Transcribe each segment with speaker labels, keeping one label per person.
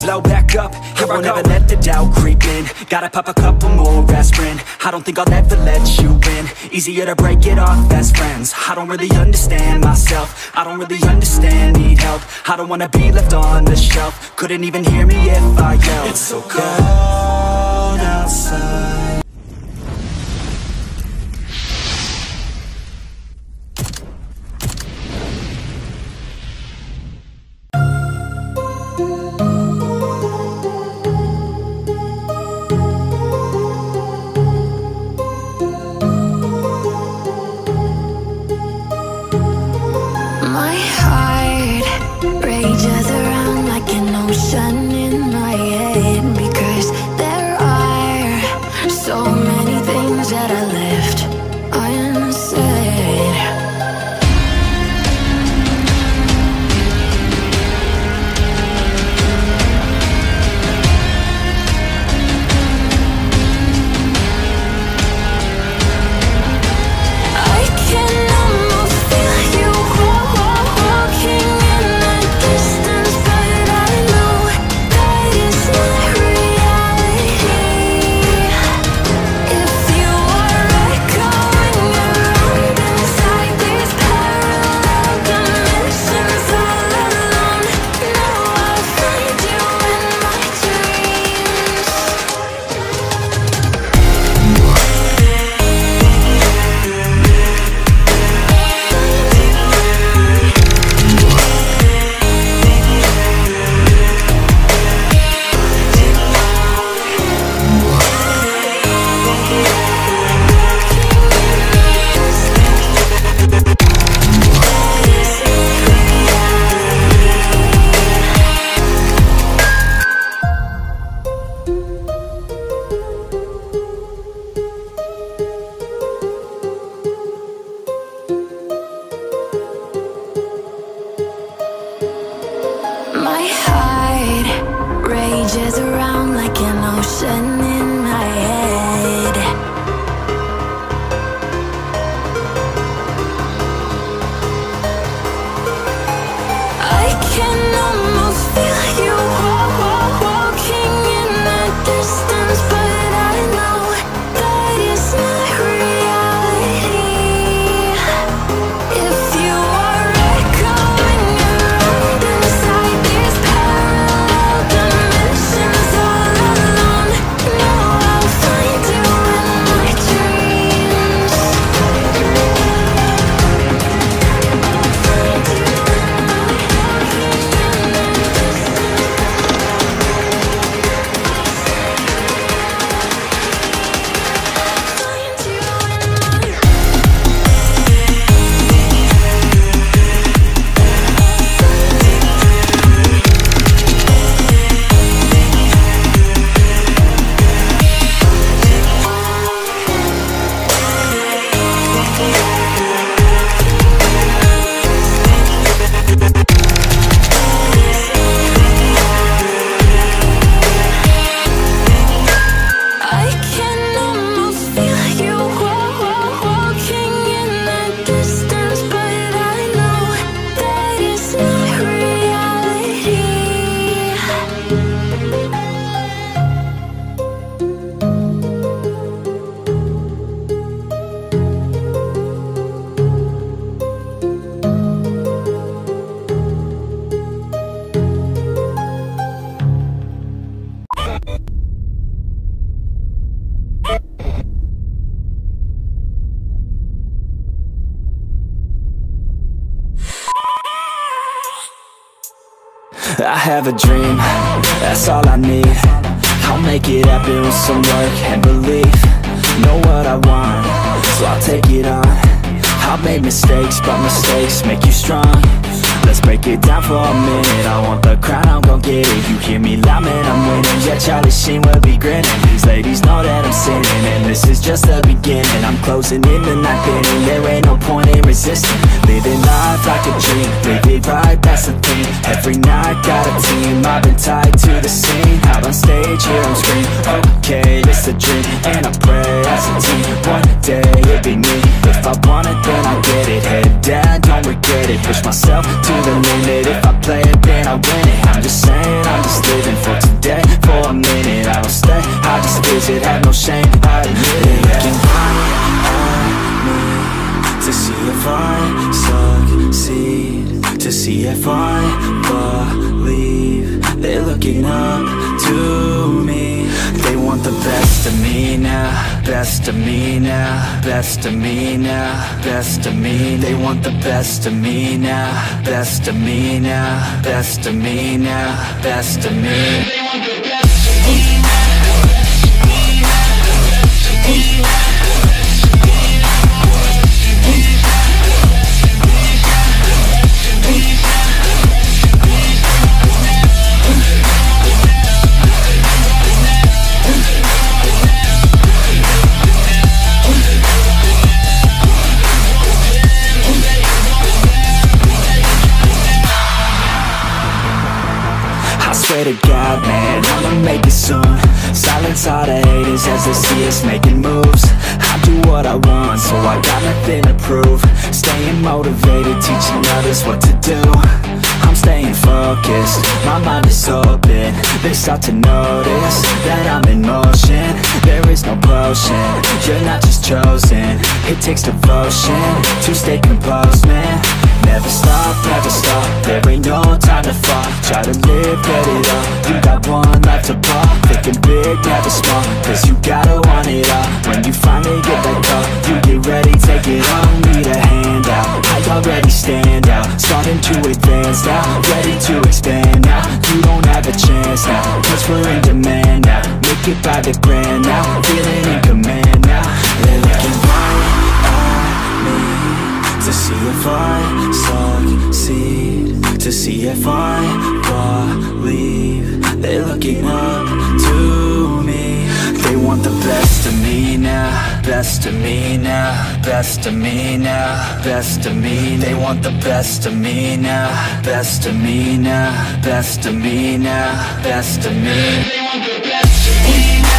Speaker 1: Blow back up, I won't ever let the doubt creep in. Gotta pop a couple more aspirin. I don't think I'll ever let you in. Easier to break it off best friends. I don't really understand myself, I don't really understand, need help. I don't wanna be left on the shelf. Couldn't even hear me if I yelled. It's so cold outside.
Speaker 2: My heart rages around like an ocean in my head, because there are so many things that I left unsaid. I can almost feel you walking in the distance, but I know that it's not reality. If you are echoing around inside these parallel dimensions all alone, know I'll find you in my dreams. My heart rages around like an ocean in my head. I can almost feel you walking in the distance, but I know that it's not reality. If you are echoing around inside these parallel dimensions all alone, know I'll find you in my dreams. I can almost feel you walking in the distance, but I know that it's not reality.
Speaker 1: I have a dream, that's all I need. I'll make it happen with some work and belief. Know what I want, so I'll take it on. I've made mistakes, but mistakes make you strong. Let's break it down for a minute. I want the crown, I'm gon' get it. You hear me loud, man, I'm winning. Yeah, Charlie Sheen will be grinning. These ladies know that I'm sinning, and this is just the beginning. I'm closing in the ninth inning. There ain't no point in resisting. Living life like a dream, live it right, that's the thing. Every night got a team, I've been tied to the scene. Out on stage, here on screen. Okay, it's a dream, and I pray as a team. One day it'll be me. If I want it, then I get it. Head down, don't regret it. Push myself to the limit. If I play it, then I win it. I'm just saying, I'm just living for cause it had no shame. I admit it. Looking right at me to see if I succeed, to see if I believe. They're looking up to me. They want the best of me now, best of me now, best of me now, best of me. They want the best of me now, best of me now, best of me now, best of me. They want the best of me now. Swear to God, man, I'ma make it soon. Silence all the haters as they see us making moves. I do what I want, so I got nothing to prove. Staying motivated, teaching others what to do. I'm staying focused, my mind is open. They start to notice that I'm in motion. There is no potion, you're not just chosen. It takes devotion to stay composed, man. Never stop, there ain't no time to fall. Try to live, get it all, you got one life to pop. Thinking big, never small, cause you gotta want it all. When you finally get that call, you get ready, take it on. Need a hand out, I already stand out. Starting to advance now, ready to expand now. You don't have a chance now, cause we're in demand now. Make it by the grand now, feeling in command now. They're looking right at me to see if I succeed, to see if I believe. They're looking up to me. They want the best of me now, best of me now, best of me now, best of me. They want the best of me now, best of me now, best of me now, best of me. They want the best of me now.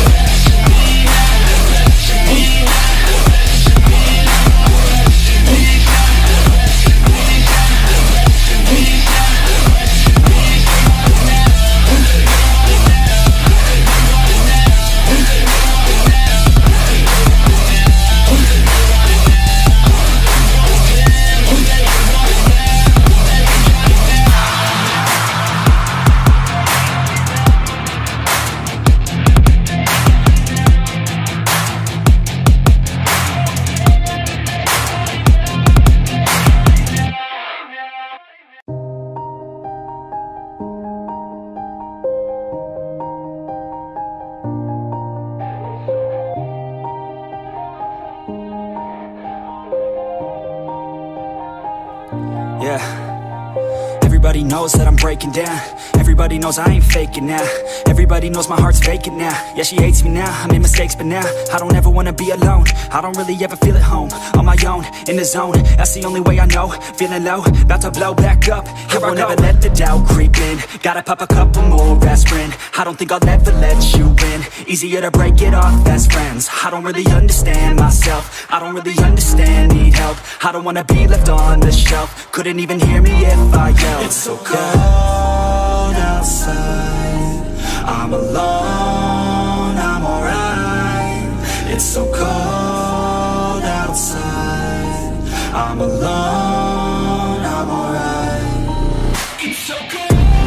Speaker 1: Yeah, everybody knows that I'm breaking down. Everybody knows I ain't faking now. Everybody knows my heart's vacant now. Yeah, she hates me now, I made mistakes but now I don't ever wanna be alone. I don't really ever feel at home. On my own, in the zone, that's the only way I know. Feeling low, about to blow back up. Here I won't ever let the doubt creep in. Gotta pop a couple more aspirin. I don't think I'll ever let you in. Easier to break it off best friends. I don't really understand myself. I don't really understand, need help. I don't wanna be left on the shelf. Couldn't even hear me if I yelled. It's so cold outside, I'm alone, I'm alright. It's so cold outside, I'm alone, I'm alright. It's so cold.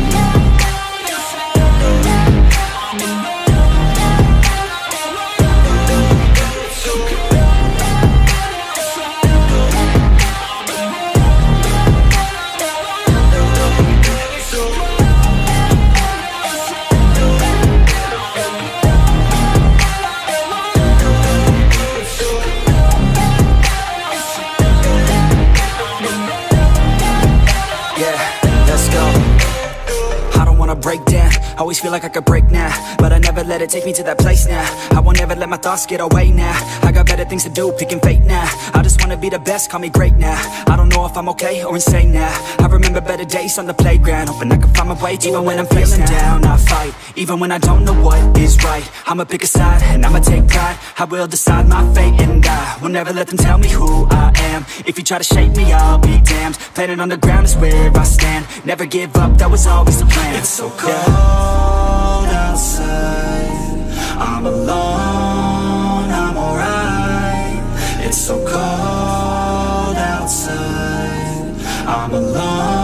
Speaker 1: Break down, always feel like I could break now, but I never let it take me to that place now. I won't ever let my thoughts get away now. I got better things to do, picking fate now. I just wanna be the best, call me great now. I don't know if I'm okay or insane now. I remember better days on the playground, hoping I can find my way to even when I'm feeling down, I fight, even when I don't know what is right. I'ma pick a side, and I'ma take pride. I will decide my fate, and I will never let them tell me who I am. If you try to shape me, I'll be damned. Planet on the ground is where I stand. Never give up, that was always the plan. It's so cold outside, I'm alone. I'm alone.